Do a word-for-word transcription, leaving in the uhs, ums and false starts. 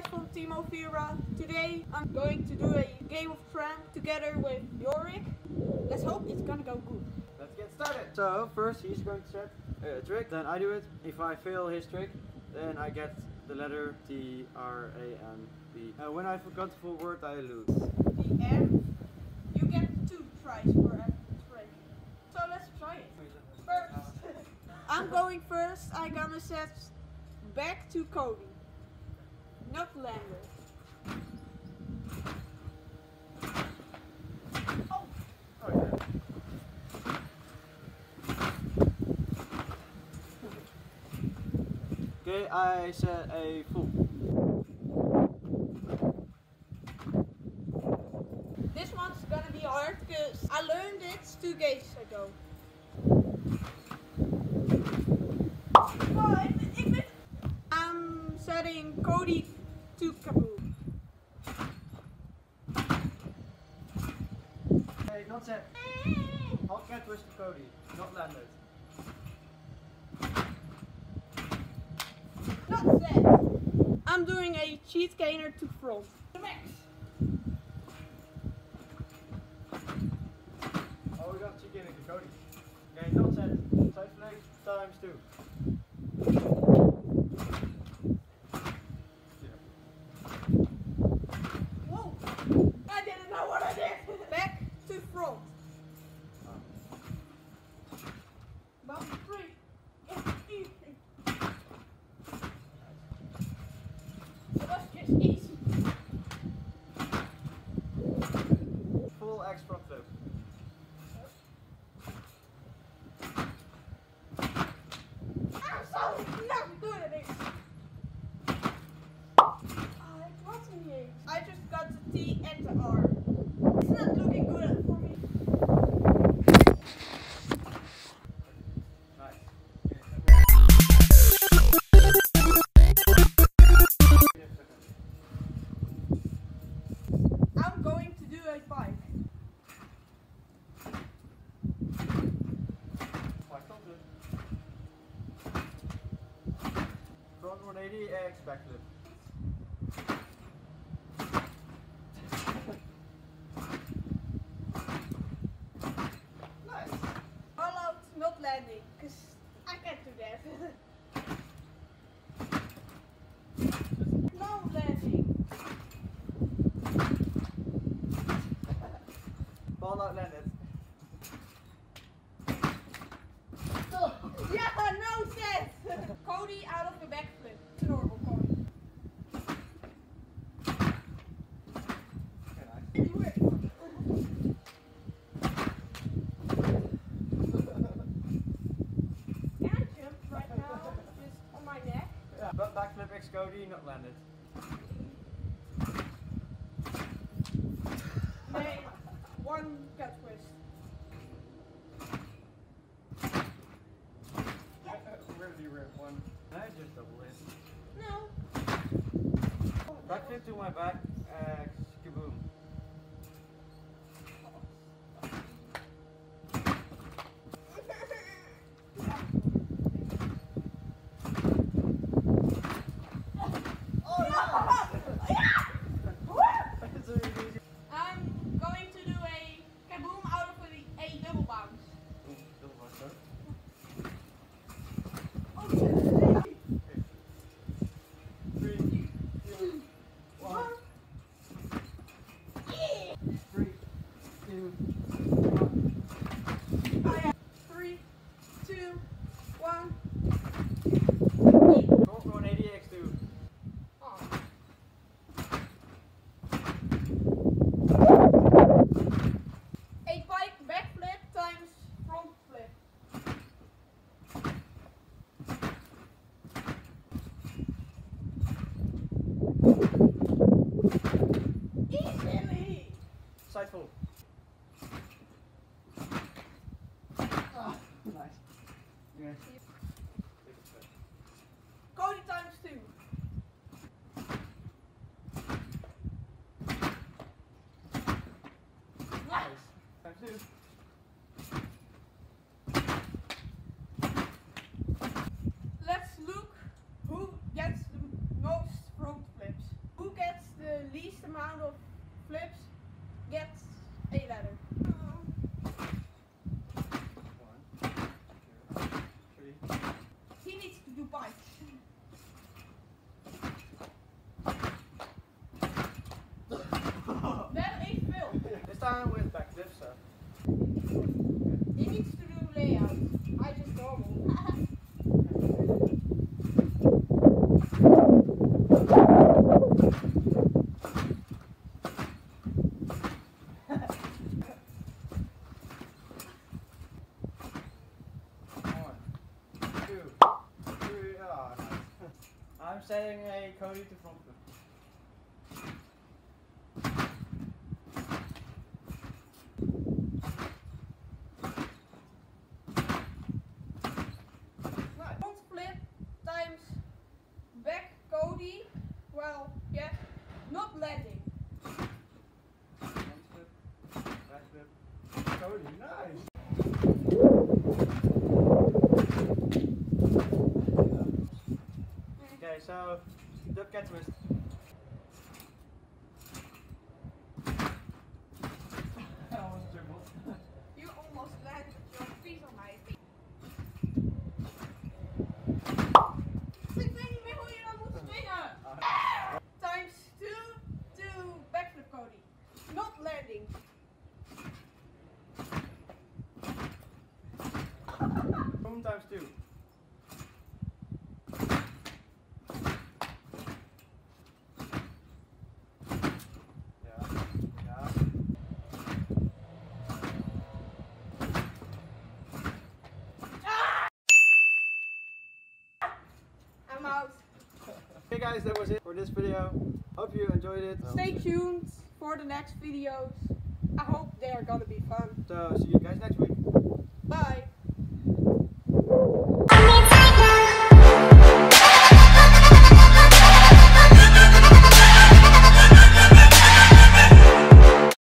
guys from Team Ovira. Today I'm going to do a game of prank together with Jorik. Let's hope it's gonna go good. Let's get started. So first he's going to set a trick, then I do it. If I fail his trick, then I get the letter T R A N B. Uh, when I forgot the full word, I lose. The M, you get two tries for a trick. So let's try it. First, I'm going first. I'm gonna set back to Cody. Not Lander. Oh. Oh yeah. Okay, I set a full. This one's gonna be hard because I learned it two days ago. Oh, ik, ik ben... I'm setting Cody to Kaboom. Okay, not set. I'll cat twist to Cody, not landed. Not set. I'm doing a cheat gainer to front. The max. Oh, we got cheat gainer to Cody. Okay, not set. Side flag times two. Whoa! I didn't know what I did. Back to front. Bump three. It's easy. It was just easy. Full X front flip. I'm so not good at it. Oh, it wasn't here. I just got the T and the R. It's not looking good for me. Nice. I'm going to do a five. Front one eighty X backflip. Nice. All out, not landing, because I can't do that. No landing. Ball out landed. Yeah, no sense. Cody out of the backflip. It's normal, Cody. Okay, nice. Anyway. Can I jump right now? Just on my neck? Yeah. But backflip X Cody, not landed. Nee, one cat twist. Really rip one. I just double it. No. Backflip to my back, X kaboom. Oh no! Yeah! It's really easy. I'm going to do a kaboom out of a, a double bounce. Ooh, double bounce, huh? Oh, Three, two, one. I'm setting a Cody to front flip. Front flip times back Cody. Well, yeah, not landing. Front flip, back flip, Cody, nice! Okay, so dub cat twist. I almost dribbled. You almost landed your feet on my feet. Ik weet niet meer hoe je dan moet springen. Times two to backflip Cody. Not landing. Boom times two. I'm out. Okay guys, that was it for this video. Hope you enjoyed it. Stay tuned for the next videos. I hope they are gonna be fun. So see you guys next week. Bye.